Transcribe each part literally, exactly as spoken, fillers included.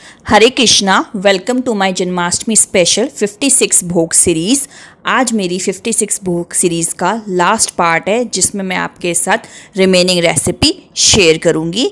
Hare Krishna, welcome to my Janmashtami special chhappan bhog series. आज मेरी छप्पन भोग सीरीज़ का लास्ट पार्ट है जिसमें मैं आपके साथ रिमेनिंग रेसिपी शेयर करूंगी।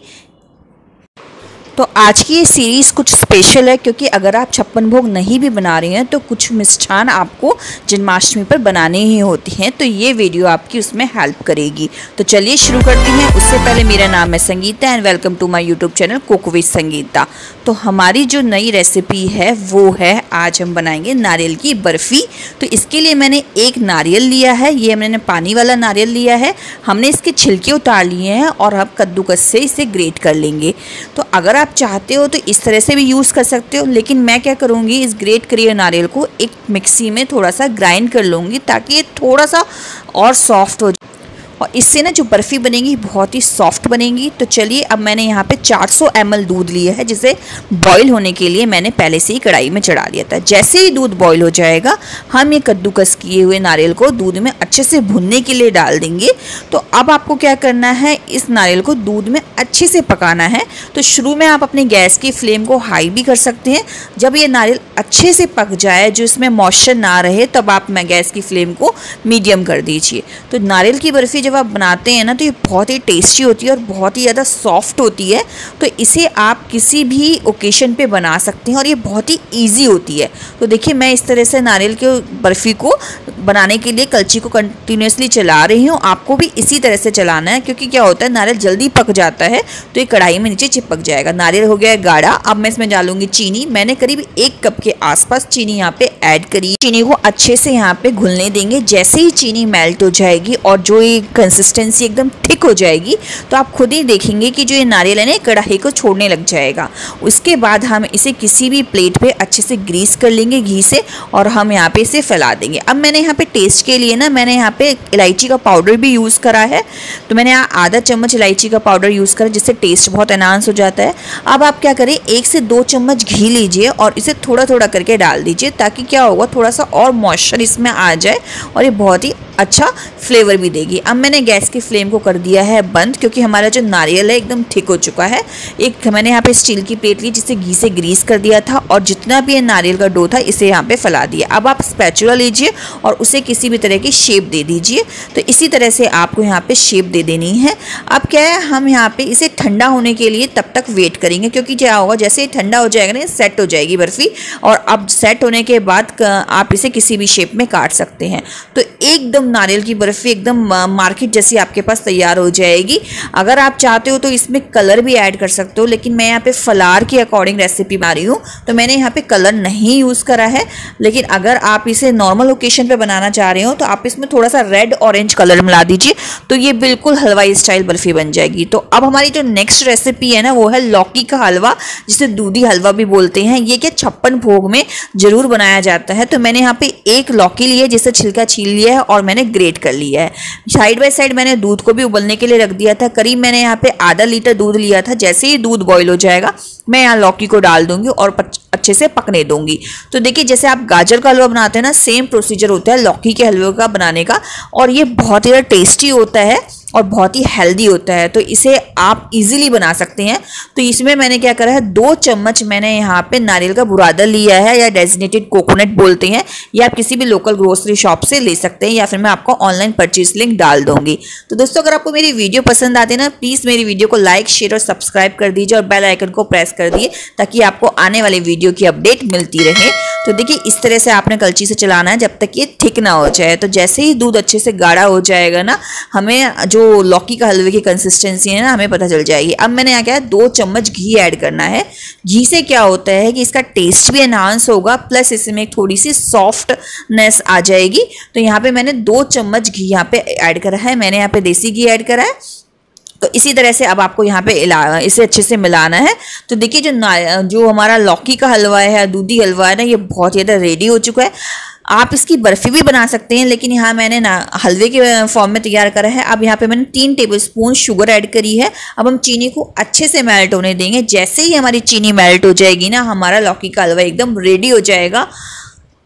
तो आज की ये सीरीज़ कुछ स्पेशल है क्योंकि अगर आप छप्पन भोग नहीं भी बना रहे हैं तो कुछ मिष्ठान आपको जन्माष्टमी पर बनाने ही होती हैं, तो ये वीडियो आपकी उसमें हेल्प करेगी। तो चलिए शुरू करते हैं। उससे पहले मेरा नाम है Sangeeta and welcome to my YouTube channel cook with Sangeeta. तो हमारी जो नई रेसिपी है वो है, आज हम बनाएंगे नारियल की बर्फ़ी। तो इसके लिए मैंने एक नारियल लिया है, ये मैंने पानी वाला नारियल लिया है। हमने इसके छिलके उतार लिए हैं और अब कद्दूकस से इसे ग्रेट कर लेंगे। तो अगर आप चाहते हो तो इस तरह से भी यूज़ कर सकते हो, लेकिन मैं क्या करूँगी, इस ग्रेट करिए नारियल को एक मिक्सी में थोड़ा सा ग्राइंड कर लूँगी ताकि ये थोड़ा सा और सॉफ्ट हो जाए और इससे ना जो बर्फ़ी बनेगी बहुत ही सॉफ्ट बनेगी। तो चलिए, अब मैंने यहाँ पे चार सौ एम एल दूध लिया है जिसे बॉईल होने के लिए मैंने पहले से ही कढ़ाई में चढ़ा दिया था। जैसे ही दूध बॉईल हो जाएगा हम ये कद्दूकस किए हुए नारियल को दूध में अच्छे से भुनने के लिए डाल देंगे। तो अब आपको क्या करना है, इस नारियल को दूध में अच्छे से पकाना है। तो शुरू में आप अपने गैस की फ्लेम को हाई भी कर सकते हैं। जब ये नारियल अच्छे से पक जाए, जो इसमें मॉइस्चर ना रहे, तब आप मैं गैस की फ्लेम को मीडियम कर दीजिए। तो नारियल की बर्फ़ी जब आप बनाते हैं ना तो ये बहुत ही टेस्टी होती है और बहुत ही ज़्यादा सॉफ्ट होती है। तो इसे आप किसी भी ओकेशन पे बना सकते हैं और ये बहुत ही इजी होती है। तो देखिए, मैं इस तरह से नारियल के बर्फ़ी को बनाने के लिए कलची को कंटिन्यूसली चला रही हूँ। आपको भी इसी तरह से चलाना है क्योंकि क्या होता है, नारियल जल्दी पक जाता है तो ये कढ़ाई में नीचे चिपक जाएगा। नारियल हो गया गाढ़ा। अब मैं इसमें डालूंगी चीनी। मैंने करीब एक कप के आसपास चीनी यहाँ पे ऐड करी। चीनी को अच्छे से यहाँ पे घुलने देंगे। जैसे ही चीनी मेल्ट हो जाएगी और जो ये कंसिस्टेंसी एकदम थिक हो जाएगी तो आप खुद ही देखेंगे कि जो ये नारियल है ना कढ़ाई को छोड़ने लग जाएगा। उसके बाद हम इसे किसी भी प्लेट पे अच्छे से ग्रीस कर लेंगे घी से और हम यहाँ पे इसे फैला देंगे। अब मैंने यहाँ पे टेस्ट के लिए ना मैंने यहाँ पे इलायची का पाउडर भी यूज़ करा है। तो मैंने यहाँ आधा चम्मच इलायची का पाउडर यूज़ करा जिससे टेस्ट बहुत एनहांस हो जाता है। अब आप क्या करें, एक से दो चम्मच घी लीजिए और इसे थोड़ा थोड़ा करके डाल दीजिए ताकि क्या होगा, थोड़ा सा और मॉइस्चर इसमें आ जाए और ये बहुत ही अच्छा फ्लेवर भी देगी। अब मैंने गैस की फ्लेम को कर दिया है बंद क्योंकि हमारा जो नारियल है एकदम थिक हो चुका है। एक मैंने यहाँ पे स्टील की प्लेट ली जिसे घी से ग्रीस कर दिया था और जितना भी ये नारियल का डो था इसे यहाँ पे फैला दिया। अब आप स्पैचुला लीजिए और उसे किसी भी तरह की शेप दे दीजिए। तो इसी तरह से आपको यहाँ पे शेप दे देनी है। अब क्या है, हम यहाँ पे इसे ठंडा होने के लिए तब तक वेट करेंगे क्योंकि क्या होगा, जैसे ही ठंडा हो जाएगा ना सेट हो जाएगी बर्फ़ी और अब सेट होने के बाद आप इसे किसी भी शेप में काट सकते हैं। तो एकदम नारियल की बर्फ़ी एकदम मार्केट जैसी आपके पास तैयार हो जाएगी। अगर आप चाहते हो तो इसमें कलर भी ऐड कर सकते हो, लेकिन मैं यहाँ पे फलार के अकॉर्डिंग रेसिपी बना रही हूँ तो मैंने यहाँ पे कलर नहीं यूज़ करा है। लेकिन अगर आप इसे नॉर्मल ओकेशन पे बनाना चाह रहे हो तो आप इसमें थोड़ा सा रेड ऑरेंज कलर मिला दीजिए तो ये बिल्कुल हलवाई स्टाइल बर्फ़ी बन जाएगी। तो अब हमारी जो नेक्स्ट रेसिपी है ना वो है लौकी का हलवा, जिसे दूधी हलवा भी बोलते हैं। ये क्या छप्पन भोग में ज़रूर बनाया जाता है। तो मैंने यहाँ पे एक लौकी ली है जिसे छिलका छील लिया है और मैंने ग्रेट कर लिया है। साइड बाय साइड मैंने दूध को भी उबलने के लिए रख दिया था। करीब मैंने यहाँ पे आधा लीटर दूध लिया था। जैसे ही दूध बॉईल हो जाएगा मैं यहाँ लौकी को डाल दूंगी और अच्छे से पकने दूंगी। तो देखिए, जैसे आप गाजर का हलवा बनाते हैं ना, सेम प्रोसीजर होता है लौकी के हलवे का बनाने का और ये बहुत ही टेस्टी होता है और बहुत ही हेल्दी होता है। तो इसे आप इजीली बना सकते हैं। तो इसमें मैंने क्या करा है, दो चम्मच मैंने यहाँ पे नारियल का बुरादा लिया है या डेजिग्नेटेड कोकोनट बोलते हैं। या आप किसी भी लोकल ग्रोसरी शॉप से ले सकते हैं या फिर मैं आपको ऑनलाइन परचेज लिंक डाल दूंगी। तो दोस्तों, अगर आपको मेरी वीडियो पसंद आती है ना, प्लीज़ मेरी वीडियो को लाइक शेयर और सब्सक्राइब कर दीजिए और बेल आइकन को प्रेस कर दिए ताकि आपको आने वाले वीडियो की अपडेट मिलती रहे। तो देखिए, इस तरह से आपने कलची से चलाना है जब तक ये थिक ना हो जाए। तो जैसे ही दूध अच्छे से गाढ़ा हो जाएगा ना, हमें जो लौकी का हलवे की कंसिस्टेंसी है ना हमें पता चल जाएगी। अब मैंने यहाँ क्या है, दो चम्मच घी ऐड करना है। घी से क्या होता है कि इसका टेस्ट भी एनहांस होगा प्लस इसमें थोड़ी सी सॉफ्टनेस आ जाएगी। तो यहाँ पे मैंने दो चम्मच घी यहाँ पे ऐड करा है। मैंने यहाँ पे देसी घी ऐड करा है। तो इसी तरह से अब आपको यहाँ पे इसे अच्छे से मिलाना है। तो देखिए, जो जो हमारा लौकी का हलवा है, दूधी हलवा है ना, ये बहुत ज़्यादा रेडी हो चुका है। आप इसकी बर्फ़ी भी बना सकते हैं, लेकिन यहाँ मैंने ना हलवे के फॉर्म में तैयार करा है। अब यहाँ पे मैंने तीन टेबलस्पून शुगर ऐड करी है। अब हम चीनी को अच्छे से मेल्ट होने देंगे। जैसे ही हमारी चीनी मेल्ट हो जाएगी ना, हमारा लौकी का हलवा एकदम रेडी हो जाएगा।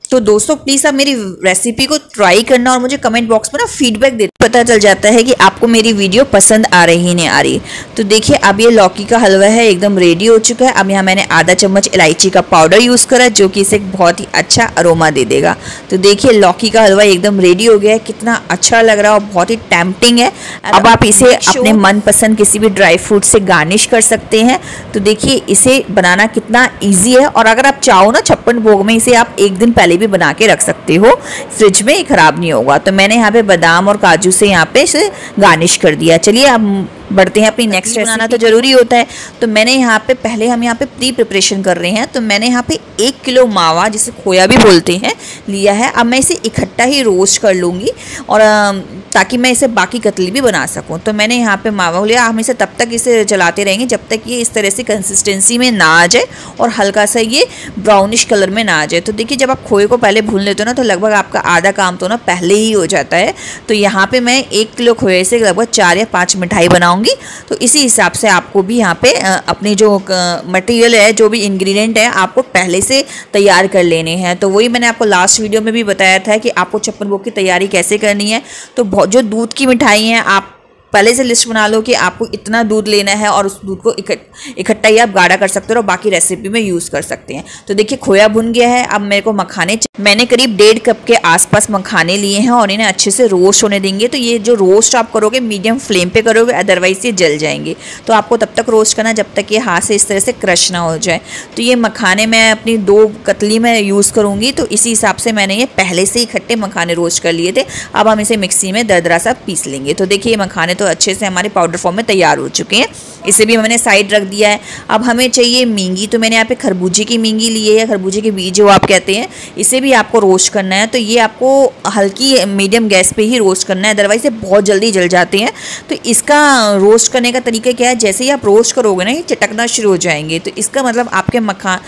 तो दोस्तों प्लीज़ आप मेरी रेसिपी को ट्राई करना और मुझे कमेंट बॉक्स में ना फीडबैक देना, पता चल जाता है कि आपको मेरी वीडियो पसंद आ रही है नहीं आ रही। तो देखिए अब ये लौकी का हलवा है एकदम रेडी हो चुका है। अब यहाँ मैंने आधा चम्मच इलायची का पाउडर यूज़ करा जो कि इसे एक बहुत ही अच्छा अरोमा दे देगा। तो देखिए लौकी का हलवा एकदम रेडी हो गया है, कितना अच्छा लग रहा है और बहुत ही टेम्पटिंग है। अब आप इसे अपने मनपसंद किसी भी ड्राई फ्रूट से गार्निश कर सकते हैं। तो देखिए इसे बनाना कितना ईजी है, और अगर आप चाहो ना छप्पन भोग में इसे आप एक दिन पहले भी बना के रख सकते हो, फ्रिज में खराब नहीं होगा। तो मैंने यहाँ पे बादाम और काजू से यहाँ पे इसे गार्निश कर दिया। चलिए अब बढ़ते हैं अपनी नेक्स्ट रेसिपी। बनाना तो जरूरी होता है, तो मैंने यहाँ पे पहले हम यहाँ पे प्री प्रिपरेशन कर रहे हैं। तो मैंने यहाँ पे एक किलो मावा, जिसे खोया भी बोलते हैं, लिया है। अब मैं इसे इकट्ठा ही रोस्ट कर लूँगी और ताकि मैं इसे बाकी कतली भी बना सकूँ। तो मैंने यहाँ पे मावा लिया। हम इसे तब तक इसे चलाते रहेंगे जब तक ये इस तरह से कंसिस्टेंसी में ना आ जाए और हल्का सा ये ब्राउनिश कलर में ना आ जाए। तो देखिए जब आप खोए को पहले भून लेते हो ना तो लगभग आपका आधा काम तो ना पहले ही हो जाता है। तो यहाँ पे मैं एक किलो खोए से लगभग चार या पाँच मिठाई बनाऊँगी। तो इसी हिसाब से आपको भी यहाँ पे अपनी जो मटेरियल है, जो भी इंग्रेडिएंट है, आपको पहले से तैयार कर लेने हैं। तो वही मैंने आपको लास्ट वीडियो में भी बताया था कि आपको छप्पन भोग की तैयारी कैसे करनी है। तो जो दूध की मिठाई हैं आप पहले से लिस्ट बना लो कि आपको इतना दूध लेना है और उस दूध को इकट्ठा ही आप गाढ़ा कर सकते हो और बाकी रेसिपी में यूज़ कर सकते हैं। तो देखिए खोया भुन गया है। अब मेरे को मखाने, मैंने करीब डेढ़ कप के आसपास मखाने लिए हैं और इन्हें अच्छे से रोस्ट होने देंगे। तो ये जो रोस्ट आप करोगे मीडियम फ्लेम पे करोगे, अदरवाइज ये जल जाएंगे। तो आपको तब तक रोस्ट करना जब तक ये हाथ से इस तरह से क्रश ना हो जाए। तो ये मखाने मैं अपनी दो कतली में यूज़ करूँगी, तो इसी हिसाब से मैंने ये पहले से ही इकट्ठे मखाने रोस्ट कर लिए थे। अब हम इसे मिक्सी में दरदरा सा पीस लेंगे। तो देखिए ये मखाने तो अच्छे से हमारे पाउडर फॉर्म में तैयार हो चुके हैं, इसे भी मैंने साइड रख दिया है। अब हमें चाहिए मींगी। तो मैंने यहाँ पे खरबूजे की मींगी ली है, या खरबूजे के बीज जो आप कहते हैं, इसे भी आपको रोस्ट करना है। तो ये आपको हल्की मीडियम गैस पे ही रोस्ट करना है, अदरवाइज ये बहुत जल्दी जल जाते हैं। तो इसका रोस्ट करने का तरीका क्या है, जैसे ही आप रोस्ट करोगे ना ये चटकना शुरू हो जाएंगे। तो इसका मतलब आपके मखान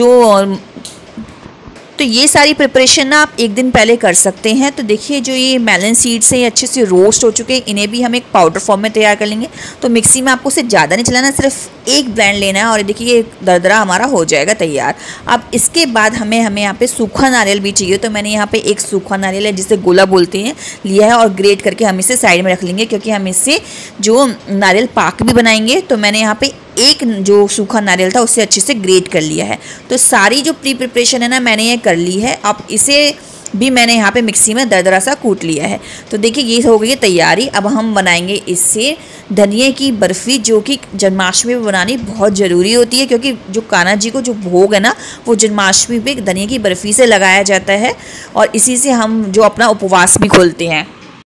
जो तो ये सारी प्रिपरेशन ना आप एक दिन पहले कर सकते हैं। तो देखिए जो ये मेलन सीड्स हैं अच्छे से रोस्ट हो चुके हैं, इन्हें भी हम एक पाउडर फॉर्म में तैयार कर लेंगे। तो मिक्सी में आपको उसे ज़्यादा नहीं चलाना, सिर्फ एक ब्लेंड लेना है और देखिए ये दरदरा हमारा हो जाएगा तैयार। अब इसके बाद हमें हमें यहाँ पे सूखा नारियल भी चाहिए। तो मैंने यहाँ पे एक सूखा नारियल है जिसे गोला बोलते हैं लिया है और ग्रेट करके हम इसे साइड में रख लेंगे, क्योंकि हम इससे जो नारियल पाक भी बनाएंगे। तो मैंने यहाँ पे एक जो सूखा नारियल था उससे अच्छे से ग्रेट कर लिया है। तो सारी जो प्री प्रिपरेशन है ना मैंने ये कर ली है। अब इसे भी मैंने यहाँ पे मिक्सी में दरदरा सा कूट लिया है। तो देखिए ये हो गई है तैयारी। अब हम बनाएंगे इससे धनिए की बर्फ़ी, जो कि जन्माष्टमी में बनानी बहुत ज़रूरी होती है, क्योंकि जो कान्हा जी को जो भोग है ना वो जन्माष्टमी पे धनिए की बर्फ़ी से लगाया जाता है और इसी से हम जो अपना उपवास भी खोलते हैं।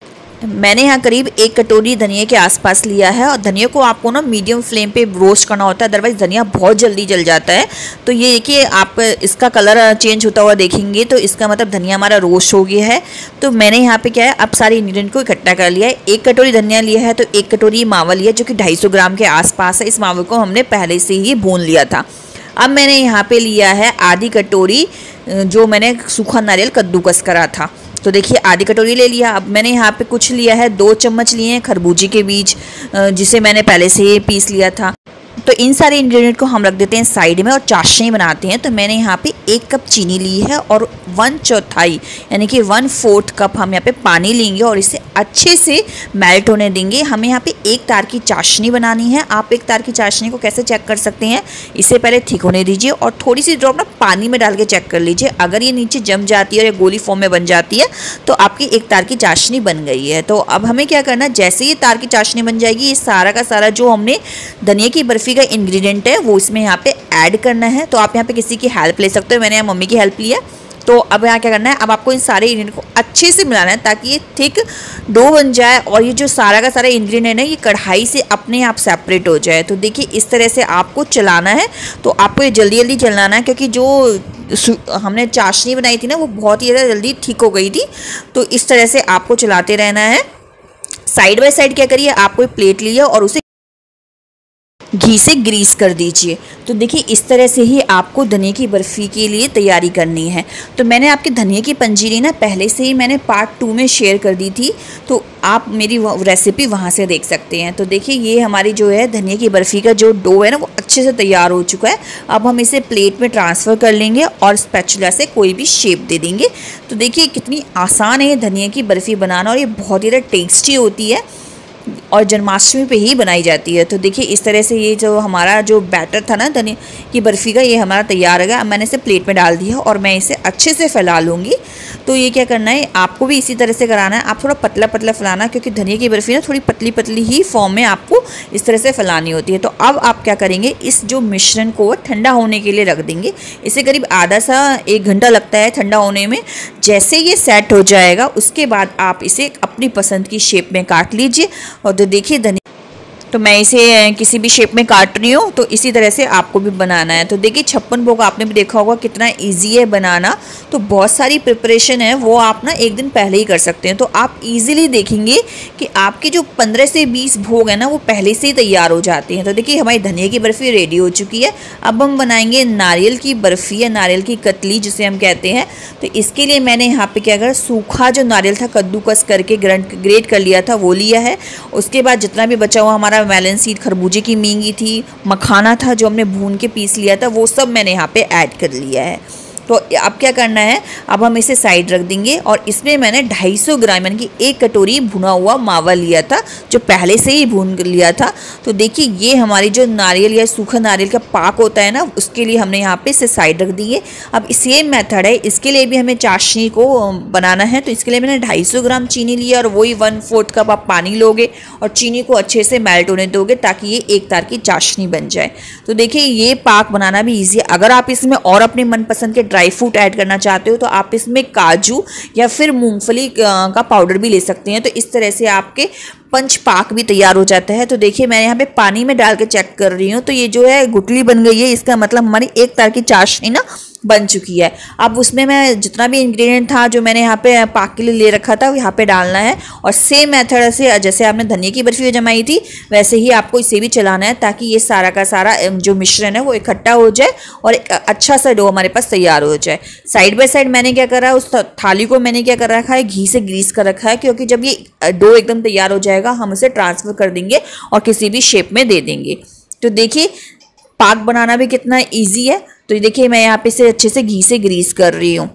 मैंने यहाँ करीब एक कटोरी धनिया के आसपास लिया है और धनिया को आपको ना मीडियम फ्लेम पे रोस्ट करना होता है, अदरवाइज़ धनिया बहुत जल्दी जल जाता है। तो ये देखिए आप इसका कलर चेंज होता हुआ देखेंगे तो इसका मतलब धनिया हमारा रोस्ट हो गया है। तो मैंने यहाँ पे क्या है अब सारे इंग्रेडिएंट को इकट्ठा कर लिया है। एक कटोरी धनिया लिया है, तो एक कटोरी मावा लिया जो कि ढाई सौ ग्राम के आसपास है। इस मावे को हमने पहले से ही भून लिया था। अब मैंने यहाँ पे लिया है आधी कटोरी जो मैंने सूखा नारियल कद्दूकस करा था। तो देखिए आधी कटोरी ले लिया। अब मैंने यहाँ पे कुछ लिया है, दो चम्मच लिए हैं खरबूजे के बीज, जिसे मैंने पहले से ही पीस लिया था। तो इन सारे इंग्रेडिएंट को हम रख देते हैं साइड में और चाशनी बनाते हैं। तो मैंने यहाँ पे एक कप चीनी ली है और वन चौथाई यानी कि वन फोर्थ कप हम यहाँ पे पानी लेंगे और इसे अच्छे से मेल्ट होने देंगे। हमें यहाँ पे एक तार की चाशनी बनानी है। आप एक तार की चाशनी को कैसे चेक कर सकते हैं, इसे पहले थिक होने दीजिए और थोड़ी सी ड्रॉप ना पानी में डाल के चेक कर लीजिए। अगर ये नीचे जम जाती है और ये गोली फॉर्म में बन जाती है तो आपकी एक तार की चाशनी बन गई है। तो अब हमें क्या करना है, जैसे ये तार की चाशनी बन जाएगी ये सारा का सारा जो हमने धनिया की बर्फ़ी का इंग्रेडिएंट है वो इसमें यहाँ पे ऐड करना है। तो आप यहाँ पे किसी की हेल्प ले सकते हो, मैंने यहाँ मम्मी की हेल्प लिया। तो अब यहाँ क्या करना है, अब आपको इन सारे इंग्रेडिएंट को अच्छे से मिलाना है ताकि ये थिक डो बन जाए और ये जो सारा का सारा इंग्रेडिएंट है ये कढ़ाई से अपने आप सेपरेट हो जाए। तो देखिए इस तरह से आपको चलाना है। तो आपको ये जल्दी जल्दी चलाना है क्योंकि जो हमने चाशनी बनाई थी ना वो बहुत ही ज़्यादा जल्दी ठीक हो गई थी। तो इस तरह से आपको चलाते रहना है। साइड बाय साइड क्या करिए, आप कोई प्लेट लिए और उसे घी से ग्रीस कर दीजिए। तो देखिए इस तरह से ही आपको धनिया की बर्फ़ी के लिए तैयारी करनी है। तो मैंने आपके धनिया की पंजीरी ना पहले से ही मैंने पार्ट टू में शेयर कर दी थी, तो आप मेरी रेसिपी वहाँ से देख सकते हैं। सकते हैं। तो देखिए ये हमारी जो है धनिया की बर्फ़ी का जो डो है ना वो अच्छे से तैयार हो चुका है। अब हम इसे प्लेट में ट्रांसफ़र कर लेंगे और स्पैचुला से कोई भी शेप दे देंगे। तो देखिए कितनी आसान है ये धनिया की बर्फ़ी बनाना और ये बहुत ही ज़्यादा टेस्टी होती है और जन्माष्टमी पे ही बनाई जाती है। तो देखिए इस तरह से ये जो हमारा जो बैटर था ना धनिया की बर्फ़ी का, ये हमारा तैयार हो गया। अब मैंने इसे प्लेट में डाल दिया और मैं इसे अच्छे से फैला लूँगी। तो ये क्या करना है, आपको भी इसी तरह से कराना है। आप थोड़ा पतला पतला फैलाना, क्योंकि धनिया की बर्फ़ी ना थोड़ी पतली पतली ही फॉर्म में आपको इस तरह से फैलानी होती है। तो अब आप क्या करेंगे, इस जो मिश्रण को ठंडा होने के लिए रख देंगे। इसे करीब आधा सा एक घंटा लगता है ठंडा होने में। जैसे ये सेट हो जाएगा उसके बाद आप इसे अपनी पसंद की शेप में काट लीजिए। और तो देखिए धनिया, तो मैं इसे किसी भी शेप में काट रही हूँ, तो इसी तरह से आपको भी बनाना है। तो देखिए छप्पन भोग आपने भी देखा होगा कितना इजी है बनाना। तो बहुत सारी प्रिपरेशन है वो आप ना एक दिन पहले ही कर सकते हैं। तो आप इजीली देखेंगे कि आपके जो पंद्रह से बीस भोग है ना वो पहले से ही तैयार हो जाते हैं। तो देखिए हमारी धनिया की बर्फ़ी रेडी हो चुकी है। अब हम बनाएंगे नारियल की बर्फ़ी या नारियल की कतली जिसे हम कहते हैं। तो इसके लिए मैंने यहाँ पे क्या करा, सूखा जो नारियल था कद्दूकस करके ग्रेट कर लिया था वो लिया है। उसके बाद जितना भी बचा हुआ हमारा मेलन सीड, खरबूजे की मींगी थी, मखाना था जो हमने भून के पीस लिया था, वो सब मैंने यहाँ पे ऐड कर लिया है। तो अब क्या करना है, अब हम इसे साइड रख देंगे और इसमें मैंने दो सौ पचास ग्राम यानी कि एक कटोरी भुना हुआ मावा लिया था जो पहले से ही भून लिया था। तो देखिए ये हमारी जो नारियल या सूखा नारियल का पाक होता है ना, उसके लिए हमने यहाँ पे इसे साइड रख दिए। अब सेम मेथड है, इसके लिए भी हमें चाशनी को बनाना है। तो इसके लिए मैंने दो सौ पचास ग्राम चीनी लिया और वही वन फोर्थ कप आप पानी लोगे और चीनी को अच्छे से मेल्ट होने दोगे ताकि ये एक तार की चाशनी बन जाए। तो देखिए ये पाक बनाना भी ईजी है। अगर आप इसमें और अपने मनपसंद के ड्राई फ्रूट ऐड करना चाहते हो तो आप इसमें काजू या फिर मूंगफली का पाउडर भी ले सकते हैं। तो इस तरह से आपके पंच पाक भी तैयार हो जाता है। तो देखिए मैं यहाँ पे पानी में डाल के चेक कर रही हूँ, तो ये जो है गुठली बन गई है, इसका मतलब हमारी एक तार की चाशनी ना बन चुकी है। अब उसमें मैं जितना भी इंग्रेडिएंट था जो मैंने यहाँ पे पाक के लिए ले रखा था यहाँ पे डालना है और सेम मेथड से जैसे आपने धनिया की बर्फ़ी जमाई थी वैसे ही आपको इसे भी चलाना है ताकि ये सारा का सारा जो मिश्रण है वो इकट्ठा हो जाए और एक अच्छा सा डो हमारे पास तैयार हो जाए। साइड बाय साइड मैंने क्या करा है, उस थाली को मैंने क्या कर रखा है, घी से ग्रीस कर रखा है, क्योंकि जब ये डो एकदम तैयार हो जाएगा हम इसे ट्रांसफ़र कर देंगे और किसी भी शेप में दे देंगे। तो देखिए पाक बनाना भी कितना ईजी है। तो देखिए मैं यहाँ पे इसे अच्छे से घी से ग्रीस कर रही हूँ।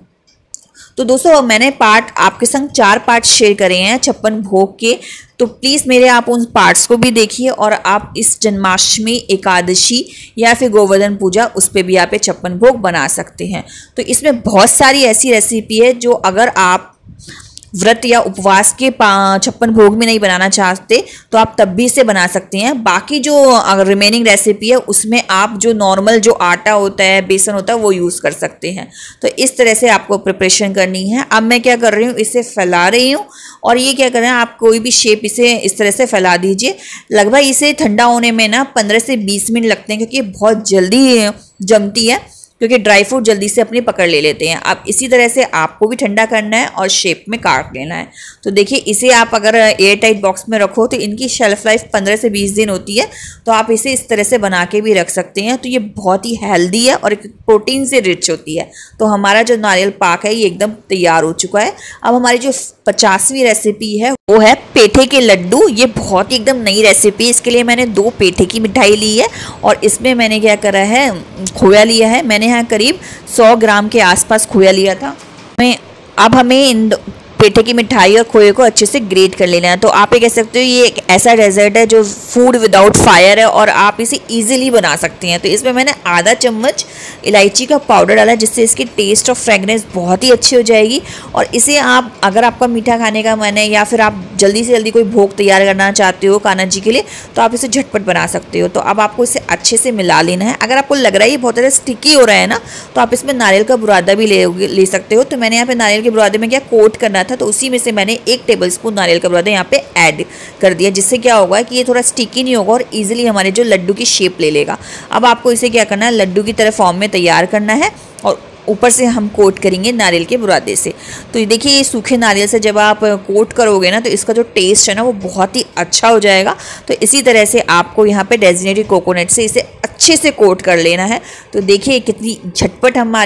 तो दोस्तों मैंने पार्ट आपके संग चार पार्ट शेयर करे हैं छप्पन भोग के, तो प्लीज़ मेरे आप उन पार्ट्स को भी देखिए और आप इस जन्माष्टमी, एकादशी या फिर गोवर्धन पूजा उस पर भी आप ये छप्पन भोग बना सकते हैं। तो इसमें बहुत सारी ऐसी रेसिपी है जो अगर आप व्रत या उपवास के छप्पन भोग में नहीं बनाना चाहते तो आप तब भी इसे बना सकते हैं। बाकी जो अगर रिमेनिंग रेसिपी है उसमें आप जो नॉर्मल जो आटा होता है, बेसन होता है वो यूज़ कर सकते हैं। तो इस तरह से आपको प्रिपरेशन करनी है। अब मैं क्या कर रही हूँ, इसे फैला रही हूँ और ये क्या कर रहे हैं, आप कोई भी शेप इसे इस तरह से फैला दीजिए। लगभग इसे ठंडा होने में ना पंद्रह से बीस मिनट लगते हैं क्योंकि ये बहुत जल्दी जमती है, क्योंकि ड्राई फ्रूट जल्दी से अपनी पकड़ ले लेते हैं। अब इसी तरह से आपको भी ठंडा करना है और शेप में काट लेना है। तो देखिए इसे आप अगर एयर टाइट बॉक्स में रखो तो इनकी शेल्फ लाइफ पंद्रह से बीस दिन होती है। तो आप इसे इस तरह से बना के भी रख सकते हैं। तो ये बहुत ही हेल्दी है और प्रोटीन से रिच होती है। तो हमारा जो नारियल पाक है ये एकदम तैयार हो चुका है। अब हमारी जो पचासवीं रेसिपी है वो है पेठे के लड्डू। ये बहुत ही एकदम नई रेसिपी। इसके लिए मैंने दो पेठे की मिठाई ली है और इसमें मैंने क्या करा है, खोया लिया है। मैंने यहाँ करीब सौ ग्राम के आसपास खोया लिया था। मैं अब हमें इन पेठे की मिठाई और खोए को अच्छे से ग्रेट कर लेना है। तो आप ये कह सकते हो ये एक ऐसा डेजर्ट है जो फूड विदाउट फायर है और आप इसे इजीली बना सकते हैं। तो इसमें मैंने आधा चम्मच इलायची का पाउडर डाला जिससे इसकी टेस्ट और फ्रेगनेंस बहुत ही अच्छी हो जाएगी। और इसे आप अगर आपका मीठा खाने का मन है या फिर आप जल्दी से जल्दी कोई भोग तैयार करना चाहते हो कान्हा जी के लिए तो आप इसे झटपट बना सकते हो। तो अब आपको इसे अच्छे से मिला लेना है। अगर आपको लग रहा है ये बहुत ज़्यादा स्टिकी हो रहा है ना तो आप इसमें नारियल का बुरादा भी ले ले सकते हो। तो मैंने यहाँ पे नारियल के बुरादे में क्या कोट करना था तो उसी में से मैंने एक टेबलस्पून नारियल का बुरादा यहाँ पे ऐड कर दिया, जिससे क्या होगा कि ये थोड़ा स्टिकी नहीं होगा और इजीली हमारे जो लड्डू की शेप ले लेगा। अब आपको इसे क्या करना है, लड्डू की तरह फॉर्म में तैयार करना है और ऊपर से हम कोट करेंगे नारियल के बुरादे से। तो ये देखिए ये सूखे नारियल से जब आप कोट करोगे ना तो इसका जो टेस्ट है ना वो बहुत ही अच्छा हो जाएगा। तो इसी तरह से आपको यहाँ पे डेजिनेटेड कोकोनट से इसे अच्छे से कोट कर लेना है। तो देखिए कितनी झटपट हमारी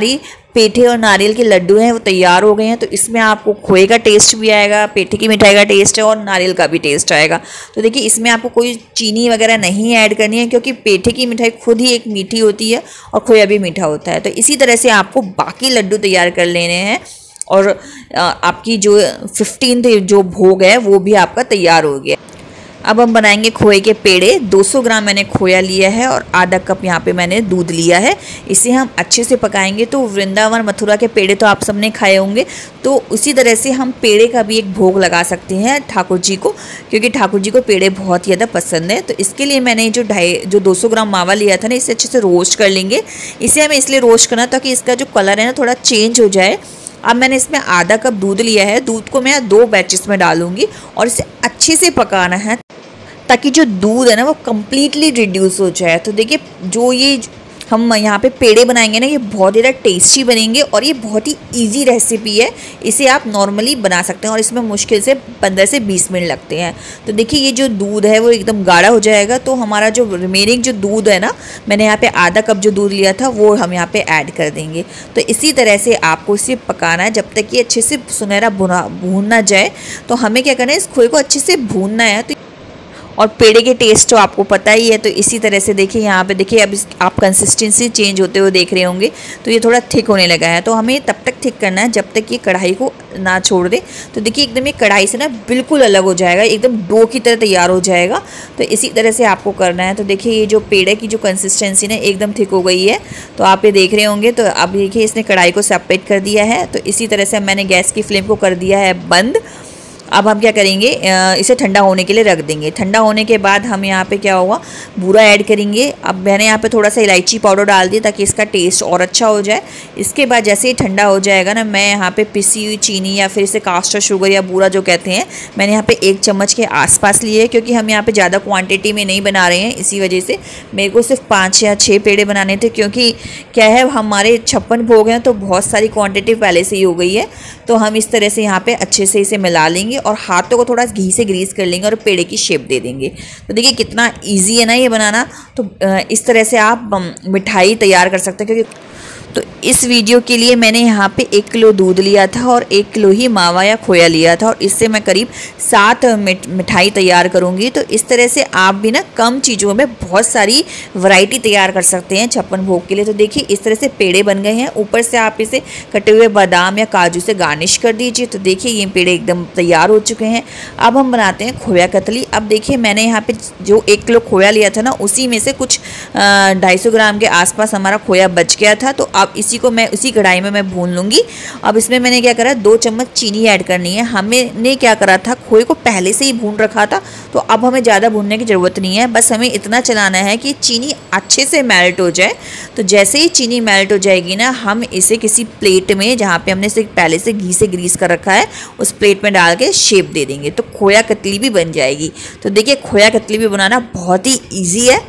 पेठे और नारियल के लड्डू हैं वो तैयार हो गए हैं। तो इसमें आपको खोए का टेस्ट भी आएगा, पेठे की मिठाई का टेस्ट है और नारियल का भी टेस्ट आएगा। तो देखिए इसमें आपको कोई चीनी वगैरह नहीं ऐड करनी है, क्योंकि पेठे की मिठाई खुद ही एक मीठी होती है और खोया भी मीठा होता है। तो इसी तरह से आपको बाकी लड्डू तैयार कर लेने हैं और आपकी जो फिफ्टीन्थ जो भोग है वो भी आपका तैयार हो गया। अब हम बनाएंगे खोए के पेड़े। दो सौ ग्राम मैंने खोया लिया है और आधा कप यहाँ पे मैंने दूध लिया है। इसे हम अच्छे से पकाएंगे। तो वृंदावन मथुरा के पेड़े तो आप सबने खाए होंगे, तो उसी तरह से हम पेड़े का भी एक भोग लगा सकते हैं ठाकुर जी को, क्योंकि ठाकुर जी को पेड़े बहुत ज़्यादा पसंद है। तो इसके लिए मैंने जो ढाई जो दो सौ ग्राम मावा लिया था ना, इसे अच्छे से रोस्ट कर लेंगे। इसे हमें इसलिए रोस्ट करना ताकि इसका जो कलर है ना थोड़ा चेंज हो जाए। अब मैंने इसमें आधा कप दूध लिया है। दूध को मैं दो बैचेस में डालूंगी और इसे अच्छे से पकाना है ताकि जो दूध है ना वो कम्प्लीटली रिड्यूस हो जाए। तो देखिए जो ये हम यहाँ पे पेड़े बनाएंगे ना, ये बहुत ज़्यादा टेस्टी बनेंगे और ये बहुत ही इजी रेसिपी है। इसे आप नॉर्मली बना सकते हैं और इसमें मुश्किल से पंद्रह से बीस मिनट लगते हैं। तो देखिए ये जो दूध है वो एकदम गाढ़ा हो जाएगा। तो हमारा जो रिमेनिंग जो दूध है ना, मैंने यहाँ पे आधा कप जो दूध लिया था वो हम यहाँ पे ऐड कर देंगे। तो इसी तरह से आपको इसे पकाना है जब तक ये अच्छे से सुनहरा भुना भून ना जाए। तो हमें क्या करना है, इस खोए को अच्छे से भूनना है। तो और पेड़े के टेस्ट तो आपको पता ही है। तो इसी तरह से देखिए यहाँ पे देखिए अब इस आप कंसिस्टेंसी चेंज होते हुए देख रहे होंगे। तो ये थोड़ा थिक होने लगा है। तो हमें तब तक थिक करना है जब तक ये कढ़ाई को ना छोड़ दे। तो देखिए एकदम ये कढ़ाई से ना बिल्कुल अलग हो जाएगा, एकदम डो की तरह तैयार हो जाएगा। तो इसी तरह से आपको करना है। तो देखिए ये जो पेड़े की जो कंसिस्टेंसी ना एकदम थिक हो गई है। तो आप ये देख रहे होंगे। तो अब देखिए इसने कढ़ाई को सेपरेट कर दिया है। तो इसी तरह से मैंने गैस की फ्लेम को कर दिया है बंद। अब हम क्या करेंगे, इसे ठंडा होने के लिए रख देंगे। ठंडा होने के बाद हम यहाँ पे क्या होगा, बूरा ऐड करेंगे। अब मैंने यहाँ पे थोड़ा सा इलायची पाउडर डाल दिया ताकि इसका टेस्ट और अच्छा हो जाए। इसके बाद जैसे ही ठंडा हो जाएगा ना, मैं यहाँ पे पिसी हुई चीनी या फिर इसे कास्टर शुगर या बूरा जो कहते हैं, मैंने यहाँ पे एक चम्मच के आसपास लिए है, क्योंकि हम यहाँ पर ज़्यादा क्वान्टिटी में नहीं बना रहे हैं। इसी वजह से मेरे को सिर्फ पाँच या छः पेड़े बनाने थे, क्योंकि क्या है हमारे छप्पन भोग हैं तो बहुत सारी क्वान्टिटी पहले से ही हो गई है। तो हम इस तरह से यहाँ पर अच्छे से इसे मिला लेंगे और हाथों को थोड़ा घी से ग्रीस कर लेंगे और पेड़े की शेप दे देंगे। तो देखिए कितना इजी है ना ये बनाना। तो इस तरह से आप मिठाई तैयार कर सकते हैं। क्योंकि तो इस वीडियो के लिए मैंने यहाँ पे एक किलो दूध लिया था और एक किलो ही मावा या खोया लिया था, और इससे मैं करीब सात मिठाई तैयार करूँगी। तो इस तरह से आप भी ना कम चीज़ों में बहुत सारी वैरायटी तैयार कर सकते हैं छप्पन भोग के लिए। तो देखिए इस तरह से पेड़े बन गए हैं। ऊपर से आप इसे कटे हुए बादाम या काजू से गार्निश कर दीजिए। तो देखिए ये पेड़े एकदम तैयार हो चुके हैं। अब हम बनाते हैं खोया कतली। अब देखिए मैंने यहाँ पे जो एक किलो खोया लिया था ना, उसी में से कुछ ढाई सौ ग्राम के आसपास हमारा खोया बच गया था। तो अब इसी को मैं उसी कढ़ाई में मैं भून लूँगी। अब इसमें मैंने क्या करा, दो चम्मच चीनी ऐड करनी है। हमने क्या करा था, खोए को पहले से ही भून रखा था। तो अब हमें ज़्यादा भूनने की ज़रूरत नहीं है, बस हमें इतना चलाना है कि चीनी अच्छे से मेल्ट हो जाए। तो जैसे ही चीनी मेल्ट हो जाएगी ना, हम इसे किसी प्लेट में, जहाँ पे हमने इसे पहले से घी से ग्रीस कर रखा है, उस प्लेट में डाल के शेप दे देंगे। तो खोया कतली भी बन जाएगी। तो देखिए खोया कतली भी बनाना बहुत ही ईजी है।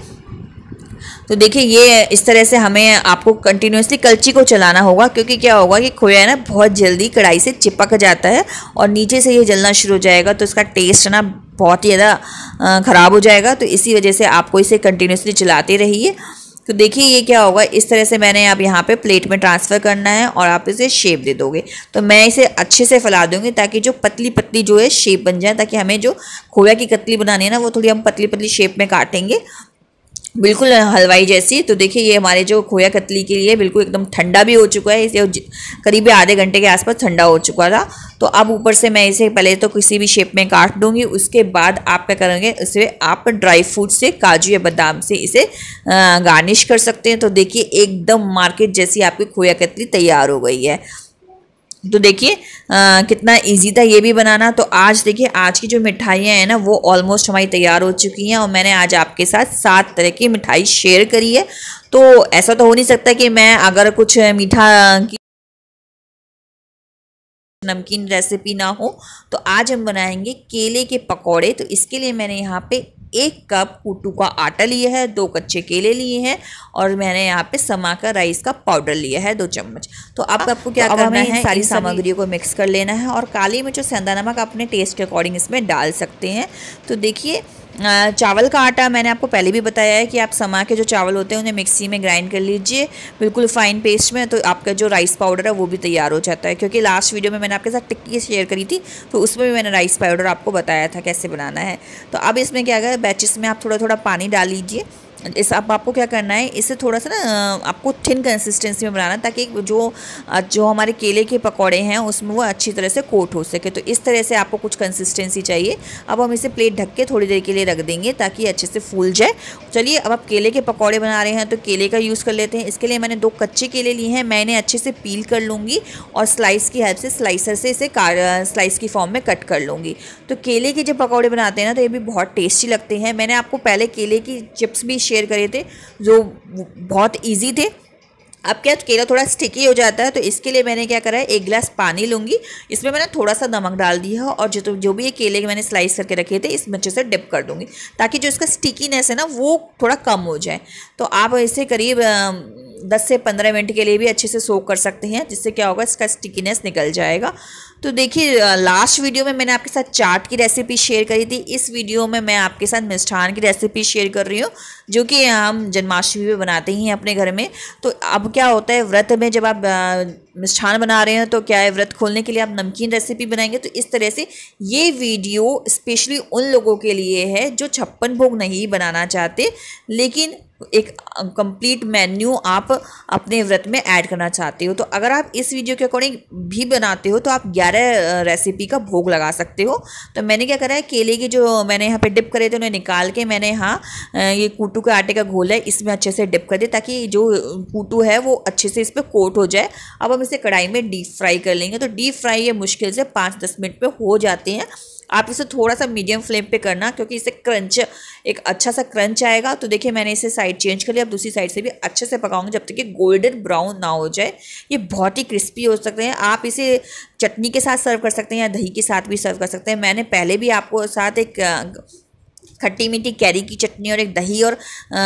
तो देखिए ये इस तरह से हमें आपको कंटिन्यूसली कलची को चलाना होगा, क्योंकि क्या होगा कि खोया है ना बहुत जल्दी कढ़ाई से चिपक जाता है और नीचे से ये जलना शुरू हो जाएगा। तो इसका टेस्ट ना बहुत ही ज़्यादा ख़राब हो जाएगा। तो इसी वजह से आपको इसे कंटिन्यूसली चलाते रहिए। तो देखिए ये क्या होगा, इस तरह से मैंने अब यहाँ पे प्लेट में ट्रांसफ़र करना है और आप इसे शेप दे दोगे। तो मैं इसे अच्छे से फैला दूँगी ताकि जो पतली पतली जो है शेप बन जाए, ताकि हमें जो खोया की कतली बनानी है ना, वो थोड़ी हम पतली पतली शेप में काटेंगे, बिल्कुल हलवाई जैसी। तो देखिए ये हमारे जो खोया कतली के लिए बिल्कुल एकदम ठंडा भी हो चुका है। इसे करीब आधे घंटे के आसपास ठंडा हो चुका था। तो अब ऊपर से मैं इसे पहले तो किसी भी शेप में काट दूंगी। उसके बाद आप क्या करेंगे, इसे आप ड्राई फ्रूट से, काजू या बादाम से इसे गार्निश कर सकते हैं। तो देखिए एकदम मार्केट जैसी आपकी खोया कतली तैयार हो गई है। तो देखिए कितना इजी था ये भी बनाना। तो आज देखिए आज की जो मिठाइयाँ हैं ना, वो ऑलमोस्ट हमारी तैयार हो चुकी हैं और मैंने आज आपके साथ सात तरह की मिठाई शेयर करी है। तो ऐसा तो हो नहीं सकता कि मैं अगर कुछ मीठा की नमकीन रेसिपी ना हो। तो आज हम बनाएंगे केले के पकौड़े। तो इसके लिए मैंने यहाँ पे एक कप कुट्टू का आटा लिया है, दो कच्चे केले लिए हैं और मैंने यहाँ पे समा का राइस का पाउडर लिया है दो चम्मच। तो अब आपको क्या तो करना है, सारी सामग्रियों को मिक्स कर लेना है और काली मिर्च और सेंधा नमक अपने टेस्ट के अकॉर्डिंग इसमें डाल सकते हैं। तो देखिए चावल का आटा मैंने आपको पहले भी बताया है कि आप समा के जो चावल होते हैं उन्हें मिक्सी में ग्राइंड कर लीजिए बिल्कुल फाइन पेस्ट में, तो आपका जो राइस पाउडर है वो भी तैयार हो जाता है। क्योंकि लास्ट वीडियो में मैंने आपके साथ टिक्की शेयर करी थी, तो उसमें भी मैंने राइस पाउडर आपको बताया था कैसे बनाना है। तो अब इसमें क्या है, बैचेस में आप थोड़ा थोड़ा पानी डाल लीजिए। इस अब आपको क्या करना है, इसे थोड़ा सा ना आपको थिन कंसिस्टेंसी में बनाना, ताकि जो जो हमारे केले के पकौड़े हैं उसमें वो अच्छी तरह से कोट हो सके। तो इस तरह से आपको कुछ कंसिस्टेंसी चाहिए। अब हम इसे प्लेट ढक के थोड़ी देर के लिए रख देंगे ताकि अच्छे से फूल जाए। चलिए अब आप केले के पकौड़े बना रहे हैं तो केले का यूज़ कर लेते हैं। इसके लिए मैंने दो कच्चे केले लिए हैं, मैं इन्हें अच्छे से पील कर लूँगी और स्लाइस की हेल्प से स्लाइसर से इसे स्लाइस की फॉर्म में कट कर लूँगी। तो केले के जब पकौड़े बनाते हैं ना तो ये भी बहुत टेस्टी लगते हैं। मैंने आपको पहले केले की चिप्स भी शेयर करे थे जो बहुत इजी थे। अब क्या केला थोड़ा स्टिकी हो जाता है, तो इसके लिए मैंने क्या करा है, एक गिलास पानी लूँगी, इसमें मैंने थोड़ा सा नमक डाल दिया और जो जो भी ये केले के मैंने स्लाइस करके रखे थे इसमें अच्छे से डिप कर दूँगी ताकि जो इसका स्टिकीनेस है ना वो थोड़ा कम हो जाए। तो आप इसे करीब दस से पंद्रह मिनट के लिए भी अच्छे से सोक कर सकते हैं, जिससे क्या होगा इसका स्टिकीनेस निकल जाएगा। तो देखिए लास्ट वीडियो में मैंने आपके साथ चाट की रेसिपी शेयर करी थी, इस वीडियो में मैं आपके साथ मिष्ठान की रेसिपी शेयर कर रही हूँ जो कि हम जन्माष्टमी में बनाते ही हैं अपने घर में। तो अब क्या होता है, व्रत में जब आप मिष्ठान बना रहे हैं तो क्या है, व्रत खोलने के लिए आप नमकीन रेसिपी बनाएंगे। तो इस तरह से ये वीडियो स्पेशली उन लोगों के लिए है जो छप्पन भोग नहीं बनाना चाहते लेकिन एक कंप्लीट मेन्यू आप अपने व्रत में ऐड करना चाहते हो। तो अगर आप इस वीडियो के अकॉर्डिंग भी बनाते हो तो आप ग्यारह रेसिपी का भोग लगा सकते हो। तो मैंने क्या करा है, केले के जो मैंने यहाँ पे डिप करे थे उन्हें निकाल के मैंने यहाँ ये कूटू के आटे का घोल है इसमें अच्छे से डिप कर दे ताकि जो कूटू है वो अच्छे से इस पर कोट हो जाए। अब हम इसे कढ़ाई में डीप फ्राई कर लेंगे। तो डीप फ्राई ये मुश्किल से पाँच दस मिनट पे हो जाते हैं। आप इसे थोड़ा सा मीडियम फ्लेम पे करना क्योंकि इसे क्रंच एक अच्छा सा क्रंच आएगा। तो देखिए मैंने इसे साइड चेंज कर लिया, अब दूसरी साइड से भी अच्छे से पकाऊंगी जब तक कि गोल्डन ब्राउन ना हो जाए। ये बहुत ही क्रिस्पी हो सकते हैं। आप इसे चटनी के साथ सर्व कर सकते हैं या दही के साथ भी सर्व कर सकते हैं। मैंने पहले भी आपको साथ एक खट्टी मीठी कैरी की चटनी और एक दही और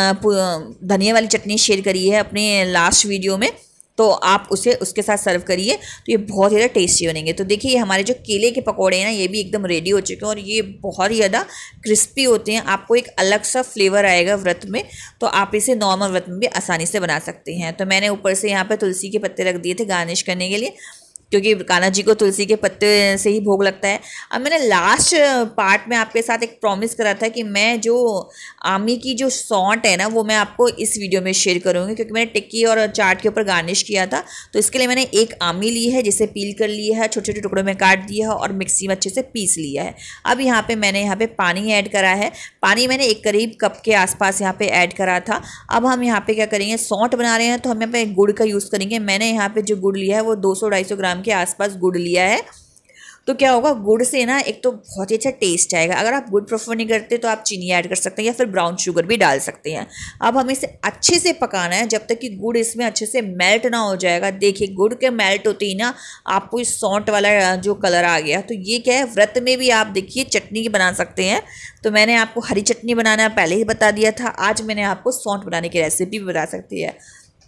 धनिया वाली चटनी शेयर करी है अपने लास्ट वीडियो में, तो आप उसे उसके साथ सर्व करिए तो ये बहुत ज़्यादा टेस्टी बनेंगे। तो देखिए ये हमारे जो केले के पकौड़े हैं ना ये भी एकदम रेडी हो चुके हैं और ये बहुत ही ज़्यादा क्रिस्पी होते हैं। आपको एक अलग सा फ्लेवर आएगा व्रत में, तो आप इसे नॉर्मल व्रत में भी आसानी से बना सकते हैं। तो मैंने ऊपर से यहाँ पर तुलसी के पत्ते रख दिए थे गार्निश करने के लिए, क्योंकि कान्हा जी को तुलसी के पत्ते से ही भोग लगता है। अब मैंने लास्ट पार्ट में आपके साथ एक प्रॉमिस करा था कि मैं जो आमी की जो सौंठ है ना वो मैं आपको इस वीडियो में शेयर करूँगी, क्योंकि मैंने टिक्की और चाट के ऊपर गार्निश किया था। तो इसके लिए मैंने एक आमी ली है जिसे पील कर लिया है, छोटे छोटे टुकड़ों में काट दिया है और मिक्सी में अच्छे से पीस लिया है। अब यहाँ पर मैंने यहाँ पर पानी ऐड करा है, पानी मैंने एक करीब कप के आसपास यहाँ पर ऐड करा था। अब हम यहाँ पर क्या करेंगे, सौंठ बना रहे हैं तो हम यहाँ पर गुड़ का यूज़ करेंगे। मैंने यहाँ पर जो गुड़ लिया है वो दो सौ ढाई सौ ग्राम के आसपास गुड़ लिया है। तो क्या होगा, गुड़ से ना एक तो बहुत ही अच्छा टेस्ट आएगा। अगर आप गुड़ प्रेफर नहीं करते तो आप चीनी ऐड कर सकते हैं या फिर ब्राउन शुगर भी डाल सकते हैं। अब हमें इसे अच्छे से पकाना है जब तक कि गुड़ इसमें अच्छे से मेल्ट ना हो जाएगा। देखिए गुड़ के मेल्ट होते ही ना आपको इस सौंठ वाला जो कलर आ गया। तो ये क्या है, व्रत में भी आप देखिए चटनी बना सकते हैं। तो मैंने आपको हरी चटनी बनाना पहले ही बता दिया था, आज मैंने आपको सौंठ बनाने की रेसिपी भी बता सकती है।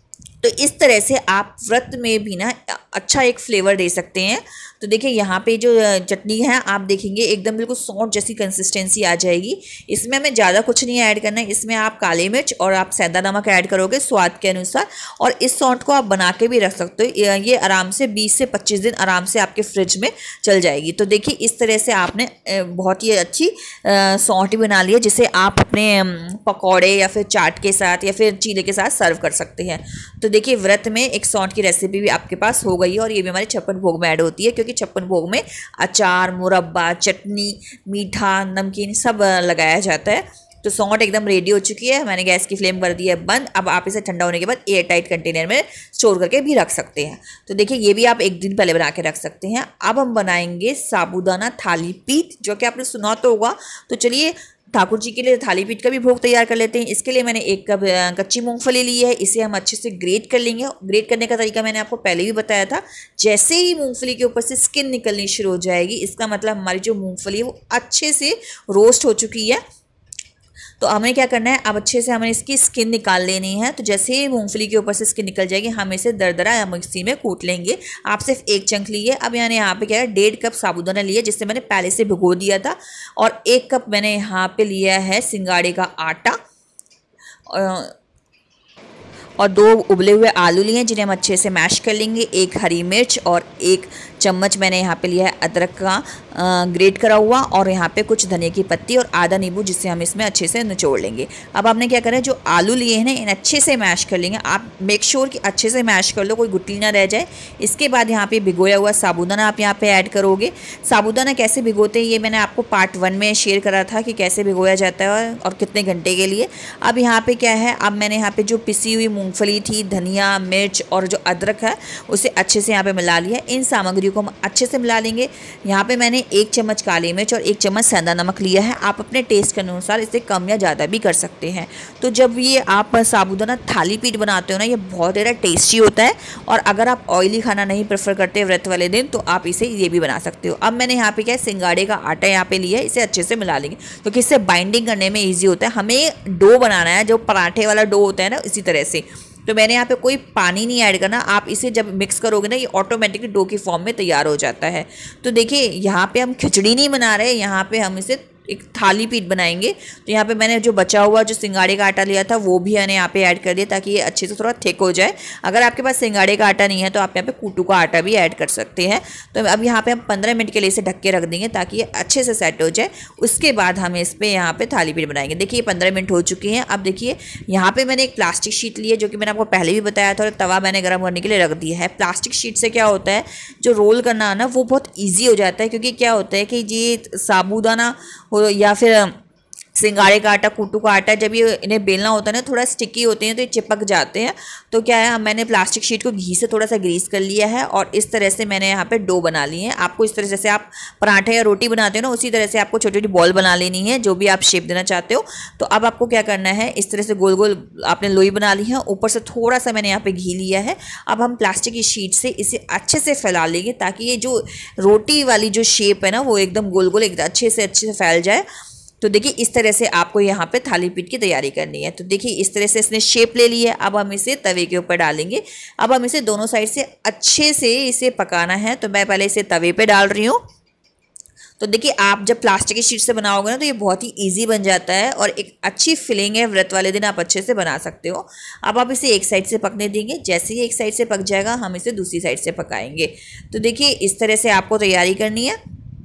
तो इस तरह से आप व्रत में भी ना अच्छा एक फ्लेवर दे सकते हैं। तो देखिए यहाँ पे जो चटनी है आप देखेंगे एकदम बिल्कुल सौंठ जैसी कंसिस्टेंसी आ जाएगी। इसमें हमें ज़्यादा कुछ नहीं ऐड करना है, इसमें आप काली मिर्च और आप सेंधा नमक ऐड करोगे स्वाद के अनुसार। और इस सौंठ को आप बना के भी रख सकते हो, ये आराम से बीस से पच्चीस दिन आराम से आपके फ्रिज में चल जाएगी। तो देखिए इस तरह से आपने बहुत ही अच्छी सौंठ बना ली है जिसे आप अपने पकौड़े या फिर चाट के साथ या फिर चीले के साथ सर्व कर सकते हैं। तो देखिए व्रत में एक सौंठ की रेसिपी भी आपके पास हो गई है और ये भी हमारे छप्पन भोग में ऐड होती है, क्योंकि छप्पन भोग में अचार, मुरब्बा, चटनी, मीठा, नमकीन सब लगाया जाता है। तो सौंठ एकदम रेडी हो चुकी है। मैंने गैस की फ्लेम कर दी है बंद। अब आप इसे ठंडा होने के बाद एयर टाइट कंटेनर में स्टोर करके भी रख सकते हैं। तो देखिए ये भी आप एक दिन पहले बना के रख सकते हैं। अब हम बनाएंगे साबूदाना थाली पीठ, जो कि आपने सुना तो होगा। तो चलिए ठाकुर जी के लिए थाली पीठ का भी भोग तैयार कर लेते हैं। इसके लिए मैंने एक कप कच्ची मूंगफली ली है, इसे हम अच्छे से ग्रेट कर लेंगे। ग्रेट करने का तरीका मैंने आपको पहले भी बताया था। जैसे ही मूंगफली के ऊपर से स्किन निकलनी शुरू हो जाएगी, इसका मतलब हमारी जो मूंगफली है वो अच्छे से रोस्ट हो चुकी है। तो हमें क्या करना है, अब अच्छे से हमें इसकी स्किन निकाल लेनी है। तो जैसे ही मूंगफली के ऊपर से स्किन निकल जाएगी हम इसे दरदरा मिक्सी में कूट लेंगे। आप सिर्फ एक चंक लिए। अब यानी यहाँ पे क्या है, डेढ़ कप साबूदाना लिया जिससे मैंने पहले से भिगो दिया था, और एक कप मैंने यहाँ पे लिया है सिंगाड़े का आटा, और दो उबले हुए आलू लिए जिन्हें हम अच्छे से मैश कर लेंगे। एक हरी मिर्च और एक चम्मच मैंने यहाँ पे लिया है अदरक का ग्रेट करा हुआ, और यहाँ पे कुछ धनिया की पत्ती और आधा नींबू जिससे हम इसमें अच्छे से निचोड़ लेंगे। अब आपने क्या करें, जो आलू लिए हैं इन अच्छे से मैश कर लेंगे। आप मेक श्योर कि अच्छे से मैश कर लो, कोई गुठली ना रह जाए। इसके बाद यहाँ पे भिगोया हुआ साबूदाना आप यहाँ पे ऐड करोगे। साबूदाना कैसे भिगोते हैं ये मैंने आपको पार्ट वन में शेयर करा था कि कैसे भिगोया जाता है और कितने घंटे के लिए। अब यहाँ पे क्या है, अब मैंने यहाँ पे जो पिसी हुई मूँगफली थी, धनिया, मिर्च और जो अदरक है उसे अच्छे से यहाँ पे मिला लिया। इन सामग्री को हम अच्छे से मिला लेंगे। यहाँ पे मैंने एक चम्मच काली मिर्च और एक चम्मच सेंधा नमक लिया है। आप अपने टेस्ट के अनुसार इसे कम या ज़्यादा भी कर सकते हैं। तो जब ये आप साबूदाना थाली पीठ बनाते हो ना, ये बहुत ज़्यादा टेस्टी होता है। और अगर आप ऑयली खाना नहीं प्रेफर करते व्रत वाले दिन तो आप इसे ये भी बना सकते हो। अब मैंने यहाँ पे क्या है, सिंगाड़े का आटा यहाँ पे लिया है, इसे अच्छे से मिला लेंगे क्योंकि इससे बाइंडिंग करने में ईजी होता है। हमें डो बनाना है, जो पराठे वाला डो होता है ना, इसी तरह से। तो मैंने यहाँ पे कोई पानी नहीं ऐड करना। आप इसे जब मिक्स करोगे ना, ये ऑटोमेटिकली डो की फॉर्म में तैयार हो जाता है। तो देखिए यहाँ पे हम खिचड़ी नहीं बना रहे, यहाँ पे हम इसे एक थाली पीठ बनाएंगे। तो यहाँ पे मैंने जो बचा हुआ जो सिंगाड़े का आटा लिया था वो भी मैंने यहाँ पे ऐड कर दिया ताकि ये अच्छे से थोड़ा थिक हो जाए। अगर आपके पास सिंगाड़े का आटा नहीं है तो आप यहाँ पे कूटू का आटा भी ऐड कर सकते हैं। तो अब यहाँ पे हम पंद्रह मिनट के लिए इसे ढक के रख देंगे ताकि ये अच्छे से सेट हो जाए। उसके बाद हम इस पर यहाँ पे थाली पीठ बनाएंगे। देखिए पंद्रह मिनट हो चुके हैं। अब देखिए यहाँ पे मैंने एक प्लास्टिक शीट ली है जो कि मैंने आपको पहले भी बताया था, और तवा मैंने गर्म करने के लिए रख दिया है। प्लास्टिक शीट से क्या होता है, जो रोल करना है ना वो बहुत ईजी हो जाता है, क्योंकि क्या होता है कि ये साबूदाना हो या फिर सिंगाड़े का आटा, कूटू का आटा, जब ये इन्हें बेलना होता है ना थोड़ा स्टिकी होते हैं तो ये चिपक जाते हैं। तो क्या है, मैंने प्लास्टिक शीट को घी से थोड़ा सा ग्रीस कर लिया है और इस तरह से मैंने यहाँ पे डो बना लिए हैं। आपको इस तरह जैसे आप पराठे या रोटी बनाते हो ना, उसी तरह से आपको छोटी छोटी बॉल बना लेनी है, जो भी आप शेप देना चाहते हो। तो अब आपको क्या करना है, इस तरह से गोल गोल आपने लोई बना ली है। ऊपर से थोड़ा सा मैंने यहाँ पे घी लिया है। अब हम प्लास्टिक की शीट से इसे अच्छे से फैला लेंगे ताकि ये जो रोटी वाली जो शेप है ना वो एकदम गोल गोल एकदम अच्छे से अच्छे से फैल जाए। तो देखिए इस तरह से आपको यहाँ पे थाली पीठ की तैयारी करनी है। तो देखिए इस तरह से इसने शेप ले ली है। अब हम इसे तवे के ऊपर डालेंगे। अब हम इसे दोनों साइड से अच्छे से इसे पकाना है। तो मैं पहले इसे तवे पे डाल रही हूँ। तो देखिए आप जब प्लास्टिक की शीट से बनाओगे ना तो ये बहुत ही इजी बन जाता है और एक अच्छी फिलिंग है, व्रत वाले दिन आप अच्छे से बना सकते हो। अब आप इसे एक साइड से पकने देंगे। जैसे ही एक साइड से पक जाएगा हम इसे दूसरी साइड से पकाएंगे। तो देखिए इस तरह से आपको तैयारी करनी है।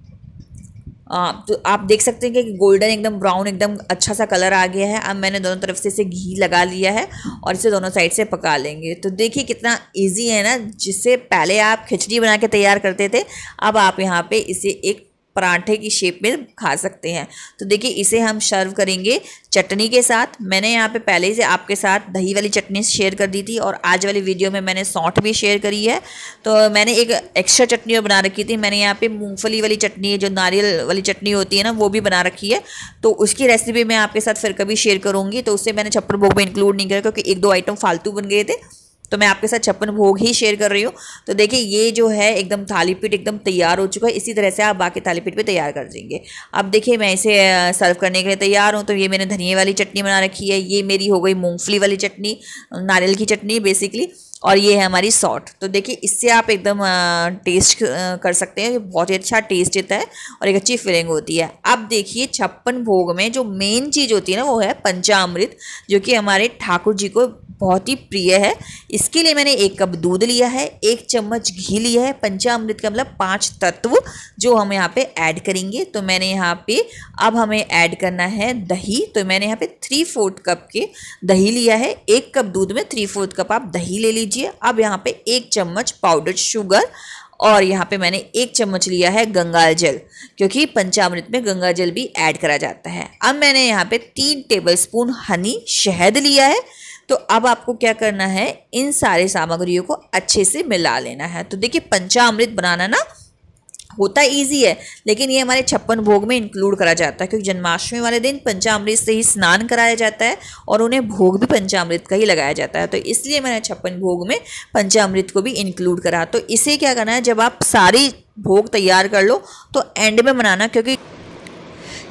आ, तो आप देख सकते हैं कि गोल्डन एकदम ब्राउन एकदम अच्छा सा कलर आ गया है। अब मैंने दोनों तरफ से इसे घी लगा लिया है और इसे दोनों साइड से पका लेंगे। तो देखिए कितना इजी है ना, जिससे पहले आप खिचड़ी बना के तैयार करते थे, अब आप यहाँ पे इसे एक पराठे की शेप में खा सकते हैं। तो देखिए इसे हम सर्व करेंगे चटनी के साथ। मैंने यहाँ पे पहले ही से आपके साथ दही वाली चटनी शेयर कर दी थी और आज वाली वीडियो में मैंने सौंठ भी शेयर करी है। तो मैंने एक एक्स्ट्रा चटनी और बना रखी थी। मैंने यहाँ पे मूंगफली वाली चटनी, जो नारियल वाली चटनी होती है ना, वो भी बना रखी है। तो उसकी रेसिपी मैं आपके साथ फिर कभी शेयर करूँगी। तो उससे मैंने छप्पन भोग में इंक्लूड नहीं करा क्योंकि एक दो आइटम फालतू बन गए थे। तो मैं आपके साथ छप्पन भोग ही शेयर कर रही हूँ। तो देखिए ये जो है एकदम थाली पीठ एकदम तैयार हो चुका है। इसी तरह से आप बाकी थाली पीठ पे तैयार कर देंगे। अब देखिए मैं इसे सर्व करने के लिए तैयार हूँ। तो ये मैंने धनिया वाली चटनी बना रखी है। ये मेरी हो गई मूंगफली वाली चटनी, नारियल की चटनी बेसिकली, और ये है हमारी सौंठ। तो देखिए इससे आप एकदम टेस्ट कर सकते हैं। ये बहुत ही अच्छा टेस्ट देता है और एक अच्छी फीलिंग होती है। अब देखिए छप्पन भोग में जो मेन चीज़ होती है ना वो है पंचामृत, जो कि हमारे ठाकुर जी को बहुत ही प्रिय है। इसके लिए मैंने एक कप दूध लिया है, एक चम्मच घी लिया है। पंचामृत का मतलब पांच तत्व जो हम यहाँ पे ऐड करेंगे। तो मैंने यहाँ पे अब हमें ऐड करना है दही। तो मैंने यहाँ पे थ्री फोर्थ कप के दही लिया है। एक कप दूध में थ्री फोर्थ कप आप दही ले लीजिए। अब यहाँ पे एक चम्मच पाउडर शुगर और यहाँ पे मैंने एक चम्मच लिया है गंगा जल, क्योंकि पंचामृत में गंगा जल भी ऐड करा जाता है। अब मैंने यहाँ पे तीन टेबलस्पून हनी शहद लिया है। तो अब आपको क्या करना है, इन सारे सामग्रियों को अच्छे से मिला लेना है। तो देखिए पंचामृत बनाना ना होता इजी है, लेकिन ये हमारे छप्पन भोग में इंक्लूड करा जाता है क्योंकि जन्माष्टमी वाले दिन पंचामृत से ही स्नान कराया जाता है और उन्हें भोग भी पंचामृत का ही लगाया जाता है। तो इसलिए मैंने छप्पन भोग में पंचामृत को भी इंक्लूड करा। तो इसे क्या करना है, जब आप सारी भोग तैयार कर लो तो एंड में बनाना, क्योंकि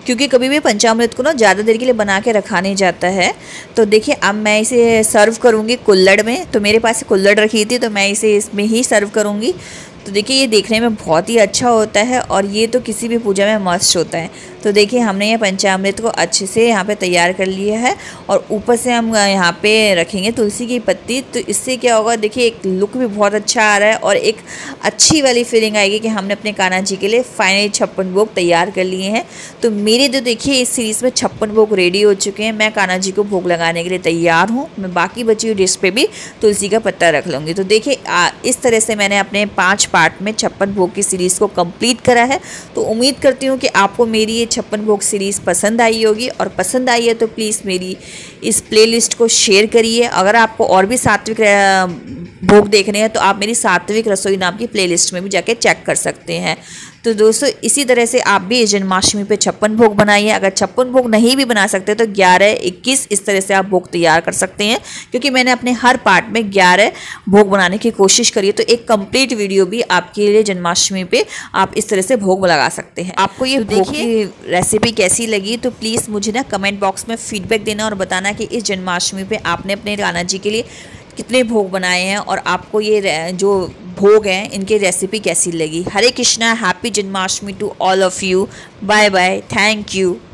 क्योंकि कभी भी पंचामृत को ना ज़्यादा देर के लिए बना के रखा नहीं जाता है। तो देखिए अब मैं इसे सर्व करूँगी कुल्हड़ में। तो मेरे पास कुल्हड़ रखी थी तो मैं इसे इसमें ही सर्व करूँगी। तो देखिए ये देखने में बहुत ही अच्छा होता है और ये तो किसी भी पूजा में मस्त होता है। तो देखिए हमने ये पंचामृत को अच्छे से यहाँ पे तैयार कर लिया है और ऊपर से हम यहाँ पे रखेंगे तुलसी की पत्ती। तो इससे क्या होगा, देखिए एक लुक भी बहुत अच्छा आ रहा है और एक अच्छी वाली फीलिंग आएगी कि हमने अपने कान्हा जी के लिए फाइनली छप्पन भोग तैयार कर लिए हैं। तो मेरे तो देखिए इस सीरीज़ में छप्पन भोग रेडी हो चुके हैं। मैं कान्हा जी को भोग लगाने के लिए तैयार हूँ। मैं बाकी बची हुई डिश पे भी तुलसी का पत्ता रख लूँगी। तो देखिए इस तरह से मैंने अपने पाँच पार्ट में छप्पन भोग की सीरीज़ को कंप्लीट करा है। तो उम्मीद करती हूँ कि आपको मेरी ये छप्पन भोग सीरीज़ पसंद आई होगी, और पसंद आई है तो प्लीज़ मेरी इस प्लेलिस्ट को शेयर करिए। अगर आपको और भी सात्विक भोग देखने हैं तो आप मेरी सात्विक रसोई नाम की प्लेलिस्ट में भी जाके चेक कर सकते हैं। तो दोस्तों इसी तरह से आप भी जन्माष्टमी पे छप्पन भोग बनाइए। अगर छप्पन भोग नहीं भी बना सकते तो ग्यारह इक्कीस इस तरह से आप भोग तैयार कर सकते हैं, क्योंकि मैंने अपने हर पार्ट में ग्यारह भोग बनाने की कोशिश करी है। तो एक कंप्लीट वीडियो भी आपके लिए जन्माष्टमी पे आप इस तरह से भोग लगा सकते हैं। आपको ये भोग की रेसिपी कैसी लगी तो प्लीज़ मुझे ना कमेंट बॉक्स में फीडबैक देना और बताना कि इस जन्माष्टमी पे आपने अपने कान्हा जी के लिए कितने भोग बनाए हैं और आपको ये जो भोग हैं इनकी रेसिपी कैसी लगी। Hare Krishna, happy Janmashtami to all of you. Bye bye, thank you.